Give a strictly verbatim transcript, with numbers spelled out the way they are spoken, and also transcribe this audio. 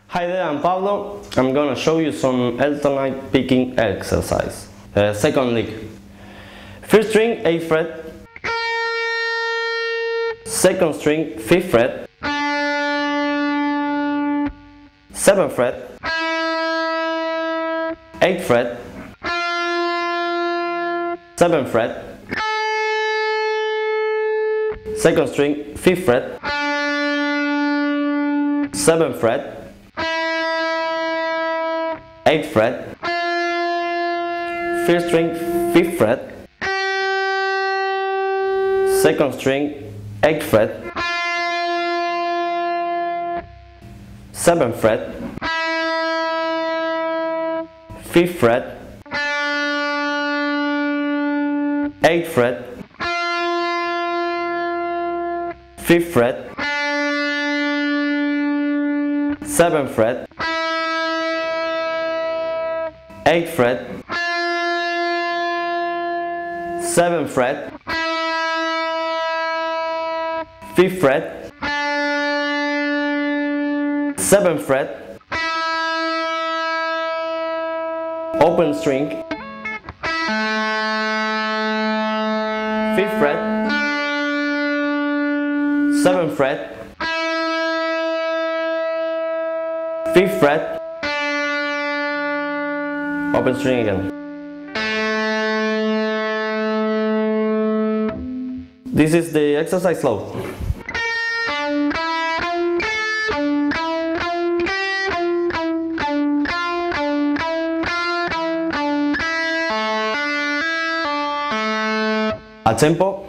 Hi there, I'm Pablo. I'm gonna show you some alternate picking exercise. Uh, second lick. First string, eighth fret. Second string, fifth fret. seventh fret. eighth fret. seventh fret. Second string, fifth fret. seventh fret. eighth fret. First string, fifth fret. Second string, eighth fret. seventh fret. fifth fret. eighth fret. fifth fret. seventh fret. eighth fret. seventh fret. fifth fret. seventh fret. Open string. fifth fret. seventh fret. fifth fret. Open string again. This is the exercise slow. A tempo.